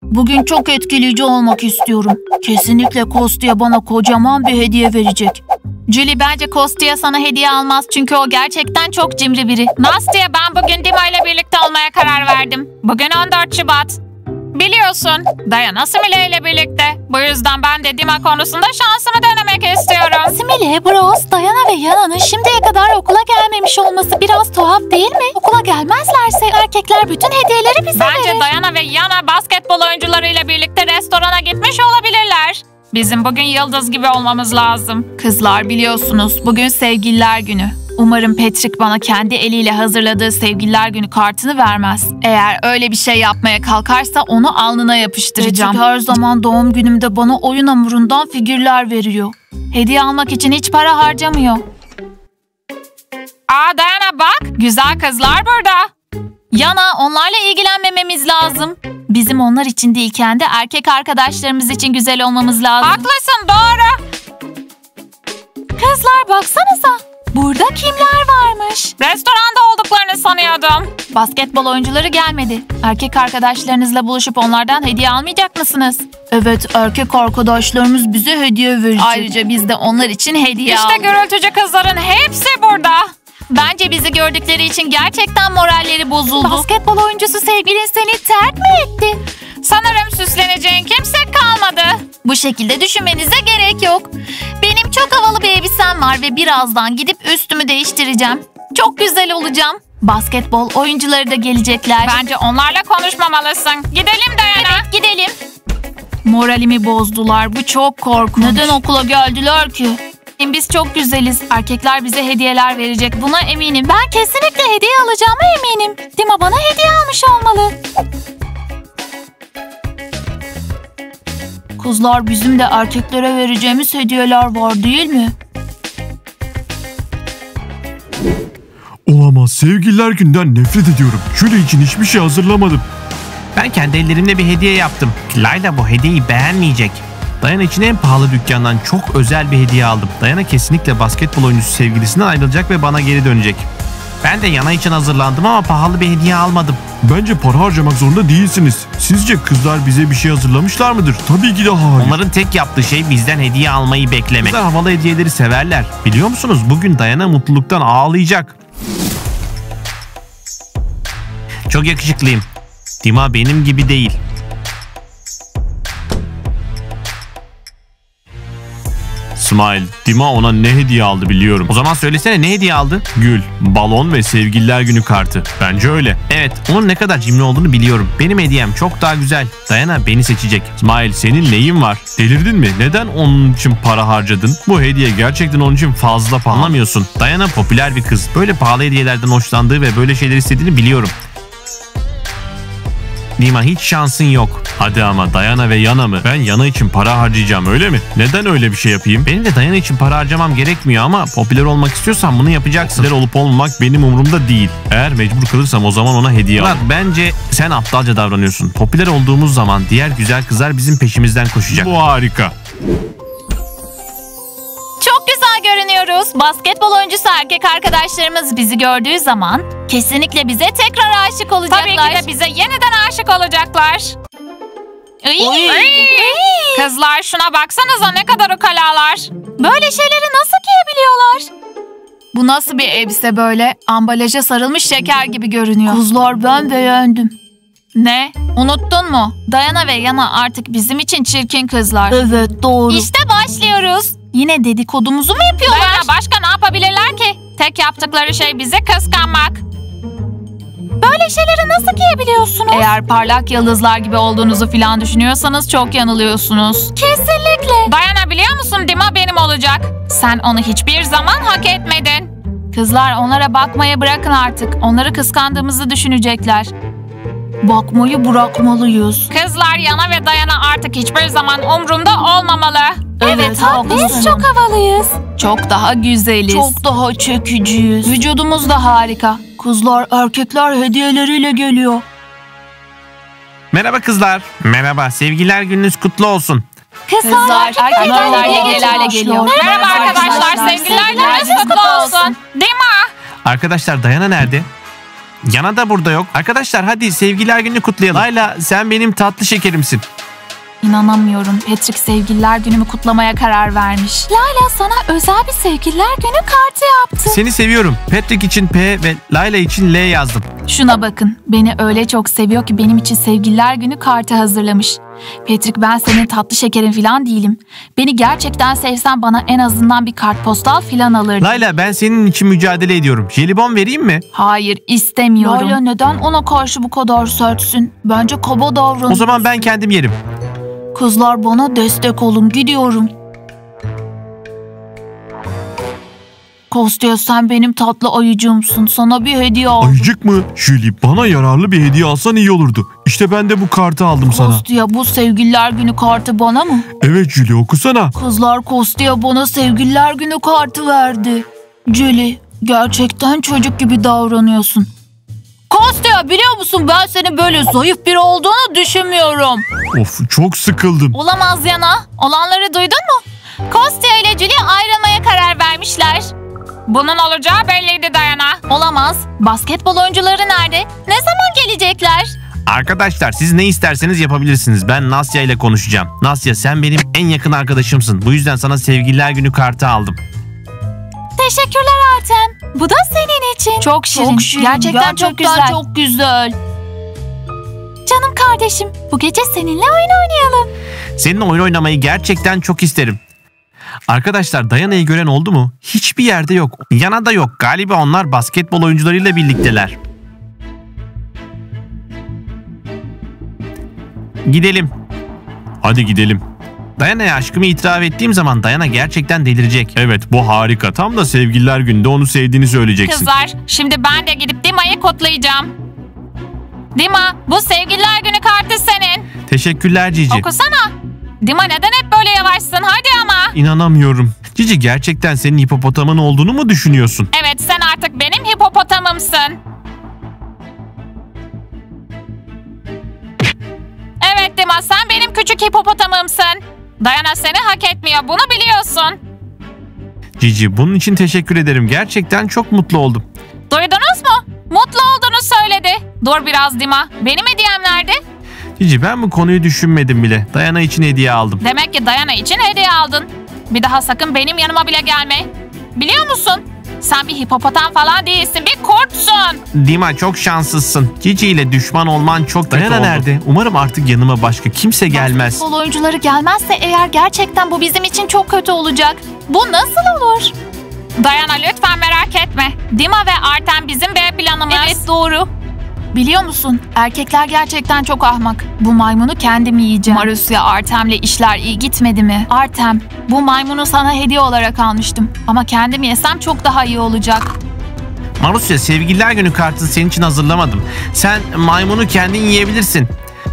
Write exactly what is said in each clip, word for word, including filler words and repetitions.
Bugün çok etkileyici olmak istiyorum. Kesinlikle Kosti'ye bana kocaman bir hediye verecek. Julie bence Kosti'ye sana hediye almaz çünkü o gerçekten çok cimri biri. Nastya, ben bugün Dima ile birlikte olmaya karar verdim. Bugün on dört Şubat. Biliyorsun, Diana Simile ile birlikte. Bu yüzden ben de Dima konusunda şansımı denemek istiyorum. Simile, Bros, Diana ve Yana'nın şimdiye kadar okula gelmemiş olması biraz tuhaf değil mi? Okula gelmezlerse erkekler bütün hediyeleri bize Bence verir. Diana ve Yana basketbol oyuncularıyla birlikte restorana gitmiş olabilirler. Bizim bugün yıldız gibi olmamız lazım. Kızlar, biliyorsunuz bugün sevgililer günü. Umarım Patrick bana kendi eliyle hazırladığı sevgililer günü kartını vermez. Eğer öyle bir şey yapmaya kalkarsa onu alnına yapıştıracağım. Patrick her zaman doğum günümde bana oyun hamurundan figürler veriyor. Hediye almak için hiç para harcamıyor. Aa Diana bak, güzel kızlar burada. Yana, onlarla ilgilenmememiz lazım. Bizim onlar için değilken de erkek arkadaşlarımız için güzel olmamız lazım. Haklısın, doğru. Kızlar baksanıza. Burada kimler varmış? Restoranda olduklarını sanıyordum. Basketbol oyuncuları gelmedi. Erkek arkadaşlarınızla buluşup onlardan hediye almayacak mısınız? Evet, erkek arkadaşlarımız bize hediye verecek. Ayrıca biz de onlar için hediye İşte aldık. gürültücü kızların hepsi burada. Bence bizi gördükleri için gerçekten moralleri bozuldu. Basketbol oyuncusu sevgilin seni terk mi etti? Sanırım süsleneceğin kimse kalmadı. Bu şekilde düşünmenize gerek yok. Benim çok havalı bir elbisem var ve birazdan gidip üstümü değiştireceğim. Çok güzel olacağım. Basketbol oyuncuları da gelecekler. Bence onlarla konuşmamalısın. Gidelim Diana. Evet, gidelim. Moralimi bozdular. Bu çok korkunç. Neden okula geldiler ki? Biz çok güzeliz. Erkekler bize hediyeler verecek. Buna eminim. Ben kesinlikle hediye alacağıma eminim. Dima bana hediye almış olmalı. Kızlar, bizim de erkeklere vereceğimiz hediyeler var değil mi? Olamaz. Sevgililer günden nefret ediyorum. Julie için hiçbir şey hazırlamadım. Ben kendi ellerimle bir hediye yaptım. Layla bu hediyeyi beğenmeyecek. Diana için en pahalı dükkandan çok özel bir hediye aldım. Diana kesinlikle basketbol oyuncusu sevgilisinden ayrılacak ve bana geri dönecek. Ben de Yana için hazırlandım ama pahalı bir hediye almadım. Bence para harcamak zorunda değilsiniz. Sizce kızlar bize bir şey hazırlamışlar mıdır? Tabii ki de hayır. Onların tek yaptığı şey bizden hediye almayı beklemek. Kızlar havalı hediyeleri severler. Biliyor musunuz? Bugün Diana mutluluktan ağlayacak. Çok yakışıklıyım. Dima benim gibi değil. Smile, Dima ona ne hediye aldı biliyorum. O zaman söylesene, ne hediye aldı? Gül, balon ve sevgililer günü kartı. Bence öyle. Evet, onun ne kadar cimri olduğunu biliyorum. Benim hediyem çok daha güzel. Diana beni seçecek. Smile, senin neyin var? Delirdin mi? Neden onun için para harcadın? Bu hediye gerçekten onun için fazla pahalı. Anlamıyorsun. Diana popüler bir kız. Böyle pahalı hediyelerden hoşlandığı ve böyle şeyler istediğini biliyorum. Dima, hiç şansın yok. Hadi ama Diana ve Yana mı? Ben Yana için para harcayacağım, öyle mi? Neden öyle bir şey yapayım? Benim de Diana için para harcamam gerekmiyor ama popüler olmak istiyorsan bunu yapacaksın. Popüler olup olmamak benim umurumda değil. Eğer mecbur kalırsam o zaman ona hediye al. Bence sen aptalca davranıyorsun. Popüler olduğumuz zaman diğer güzel kızlar bizim peşimizden koşacak. Bu harika. Çok güzel görünüyoruz. Basketbol oyuncusu erkek arkadaşlarımız bizi gördüğü zaman kesinlikle bize tekrar aşık olacaklar. Tabii ki de bize yeniden aşık olacaklar. Iy. Iy. Iy. Kızlar şuna baksanıza, ne kadar ukalalar. Böyle şeyleri nasıl giyebiliyorlar? Bu nasıl bir elbise böyle? Ambalaja sarılmış şeker gibi görünüyor. Kızlar, ben beğendim. Ne? Unuttun mu? Diana ve Yana artık bizim için çirkin kızlar. Evet, doğru. İşte başlıyoruz. Yine dedikodumuzu mu yapıyorlar? Diana, başka ne yapabilirler ki? Tek yaptıkları şey bizi kıskanmak. Böyle şeyleri nasıl giyebiliyorsunuz? Eğer parlak yıldızlar gibi olduğunuzu falan düşünüyorsanız çok yanılıyorsunuz. Kesinlikle. Diana, biliyor musun, Dima benim olacak. Sen onu hiçbir zaman hak etmedin. Kızlar, onlara bakmaya bırakın artık. Onları kıskandığımızı düşünecekler. Bakmayı bırakmalıyız. Kızlar, Yana ve Diana artık hiçbir zaman umrumda olmamalı. Evet, haklısın. Çok havalıyız. Çok daha güzeliz. Çok daha çekiciyiz. Vücudumuz da harika. Kızlar, erkekler hediyeleriyle geliyor. Merhaba kızlar. Merhaba, sevgililer gününüz kutlu olsun. Kızlar, erkekler hediyelerle geliyor. Merhaba arkadaşlar, sevgililer gününüz kutlu olsun. Dima. Arkadaşlar, Diana nerede? Yana da burada yok. Arkadaşlar hadi sevgililer gününü kutlayalım. Layla sen benim tatlı şekerimsin. İnanamıyorum. Patrick sevgililer günümü kutlamaya karar vermiş. Layla sana özel bir sevgililer günü kartı yaptı. Seni seviyorum. Patrick için P ve Layla için L yazdım. Şuna bakın. Beni öyle çok seviyor ki benim için sevgililer günü kartı hazırlamış. Patrick ben senin tatlı şekerin falan değilim. Beni gerçekten sevsen bana en azından bir kartpostal falan alırdın. Layla ben senin için mücadele ediyorum. Jelibon vereyim mi? Hayır istemiyorum. Layla neden ona karşı bu kadar sertsin? Bence kaba davran. O zaman ben kendim yerim. Kızlar bana destek olun, gidiyorum. Kostya sen benim tatlı ayıcığımsın. Sana bir hediye aldım. Ayıcık mı? Julie bana yararlı bir hediye alsan iyi olurdu. İşte ben de bu kartı aldım sana. Kostya bu sevgililer günü kartı bana mı? Evet Julie okusana. Kızlar Kostya bana sevgililer günü kartı verdi. Julie gerçekten çocuk gibi davranıyorsun. Kostya biliyor musun ben senin böyle zayıf biri olduğunu düşünmüyorum. Of çok sıkıldım. Olamaz Yana. Olanları duydun mu? Kostya ile Julie ayrılmaya karar vermişler. Bunun olacağı belliydi Dayana. Olamaz. Basketbol oyuncuları nerede? Ne zaman gelecekler? Arkadaşlar siz ne isterseniz yapabilirsiniz. Ben Nasya ile konuşacağım. Nasya sen benim en yakın arkadaşımsın. Bu yüzden sana sevgililer günü kartı aldım. Teşekkürler Artem. Bu da senin için. Çok şirin. Çok şirin. Gerçekten, Gerçekten çok güzel. Çok güzel. Canım kardeşim, bu gece seninle oyun oynayalım. Seninle oyun oynamayı gerçekten çok isterim. Arkadaşlar Dayana'yı gören oldu mu? Hiçbir yerde yok. Yana da yok. Galiba onlar basketbol oyuncularıyla birlikteler. Gidelim. Hadi gidelim. Dayana'ya aşkımı itiraf ettiğim zaman Dayana gerçekten delirecek. Evet bu harika. Tam da sevgililer günde onu sevdiğini söyleyeceksin. Kızlar şimdi ben de gidip Dima'yı kutlayacağım. Dima bu sevgililer günü kartı senin. Teşekkürler Cici. Okusana. Dima neden hep böyle yavaşsın hadi ama. İnanamıyorum. Cici gerçekten senin hipopotamın olduğunu mu düşünüyorsun? Evet sen artık benim hipopotamımsın. Evet Dima sen benim küçük hipopotamımsın. Dayana seni hak etmiyor bunu biliyorsun. Cici bunun için teşekkür ederim. Gerçekten çok mutlu oldum. Duydunuz mu? Mutlu olduğunu söyledi. Dur biraz Dima. Benim hediyem nerede? Cici ben bu konuyu düşünmedim bile. Dayana için hediye aldım. Demek ki Dayana için hediye aldın. Bir daha sakın benim yanıma bile gelme. Biliyor musun? Sen bir hipopotam falan değilsin. Bir kurtsun. Dima çok şanslısın. Cici ile düşman olman çok kötü Dayana oldu. nerede? Umarım artık yanıma başka kimse gelmez. Basketbol oyuncuları gelmezse eğer gerçekten bu bizim için çok kötü olacak. Bu nasıl olur? Dayana lütfen merak etme. Dima ve Artem bizim B planımız. Evet doğru. Biliyor musun? Erkekler gerçekten çok ahmak. Bu maymunu kendim yiyeceğim. Marusya Artem'le işler iyi gitmedi mi? Artem, bu maymunu sana hediye olarak almıştım. Ama kendim yesem çok daha iyi olacak. Marusya sevgililer günü kartı senin için hazırlamadım. Sen maymunu kendin yiyebilirsin.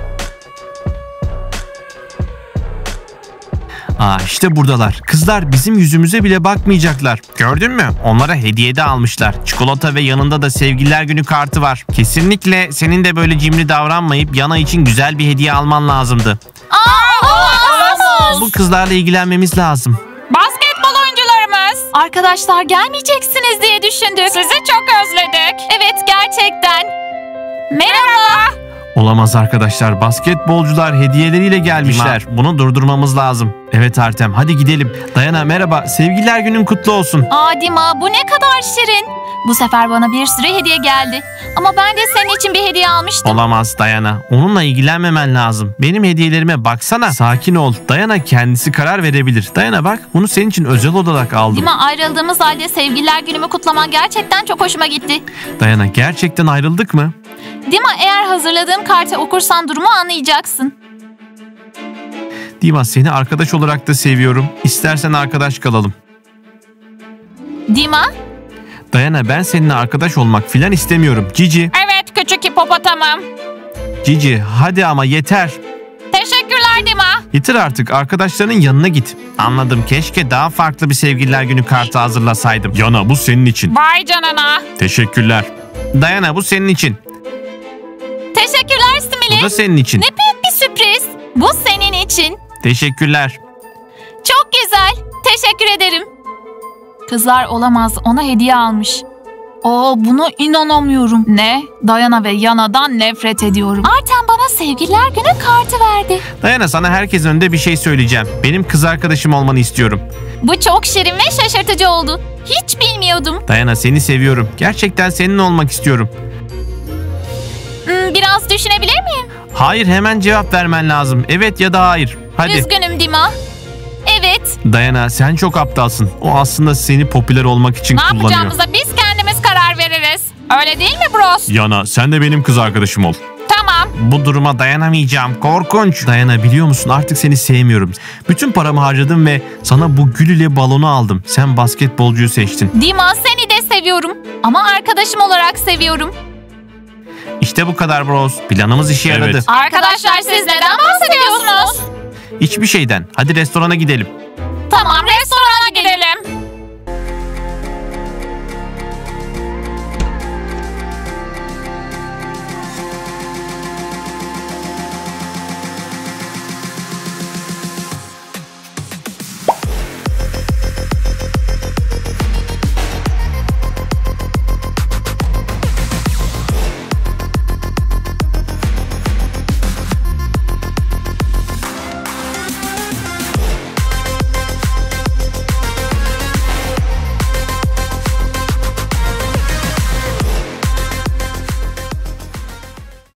Aa işte buradalar. Kızlar bizim yüzümüze bile bakmayacaklar. Gördün mü? Onlara hediye de almışlar. Çikolata ve yanında da sevgililer günü kartı var. Kesinlikle senin de böyle cimri davranmayıp Yana için güzel bir hediye alman lazımdı. Aa, olamaz. Bu kızlarla ilgilenmemiz lazım. Basketbol oyuncularımız. Arkadaşlar gelmeyeceksiniz diye düşündük. Sizi çok özledik. Evet gerçekten. Merhaba. Olamaz arkadaşlar. Basketbolcular hediyeleriyle gelmişler. Bunu durdurmamız lazım. Evet Artem hadi gidelim. Dayana merhaba. Sevgililer günün kutlu olsun. Aa Dima bu ne kadar şirin. Bu sefer bana bir sürü hediye geldi. Ama ben de senin için bir hediye almıştım. Olamaz Dayana. Onunla ilgilenmemen lazım. Benim hediyelerime baksana. Sakin ol. Dayana kendisi karar verebilir. Dayana bak bunu senin için özel olarak aldım. Dima ayrıldığımız halde sevgililer günümü kutlaman gerçekten çok hoşuma gitti. Dayana gerçekten ayrıldık mı? Dima eğer hazırladığım kartı okursan durumu anlayacaksın. Dima seni arkadaş olarak da seviyorum. İstersen arkadaş kalalım. Dima? Dayana ben seninle arkadaş olmak filan istemiyorum. Cici. Evet küçük hipopotamım. Cici hadi ama yeter. Teşekkürler Dima. Yeter artık arkadaşlarının yanına git. Anladım keşke daha farklı bir sevgililer günü kartı hazırlasaydım. Yana bu senin için. Vay canına. Teşekkürler. Dayana bu senin için. Teşekkürler Bu Simili. da senin için. Ne büyük bir sürpriz. Bu senin için. Teşekkürler. Çok güzel. Teşekkür ederim. Kızlar olamaz. Ona hediye almış. Aa, buna inanamıyorum. Ne? Dayana ve Yana'dan nefret ediyorum. Artem bana sevgililer günü kartı verdi. Dayana, sana herkesin önünde bir şey söyleyeceğim. Benim kız arkadaşım olmanı istiyorum. Bu çok şirin ve şaşırtıcı oldu. Hiç bilmiyordum. Dayana, seni seviyorum. Gerçekten seninle olmak istiyorum. Hmm, biraz düşünebilir miyim? Hayır, hemen cevap vermen lazım. Evet ya da hayır. Hadi. Üzgünüm Dima. Evet. Dayana, sen çok aptalsın. O aslında seni popüler olmak için Ne kullanıyor. yapacağımıza biz kendimiz karar veririz. Öyle değil mi Bros? Yana, sen de benim kız arkadaşım ol. Tamam. Bu duruma dayanamayacağım. Korkunç. Dayana, biliyor musun, artık seni sevmiyorum. Bütün paramı harcadım ve sana bu gül ile balonu aldım. Sen basketbolcuyu seçtin. Dima, seni de seviyorum. Ama arkadaşım olarak seviyorum. İşte bu kadar bros. Planımız işe Evet. yaradı. Arkadaşlar, siz neden bahsediyorsunuz? Hiçbir şeyden. Hadi restorana gidelim.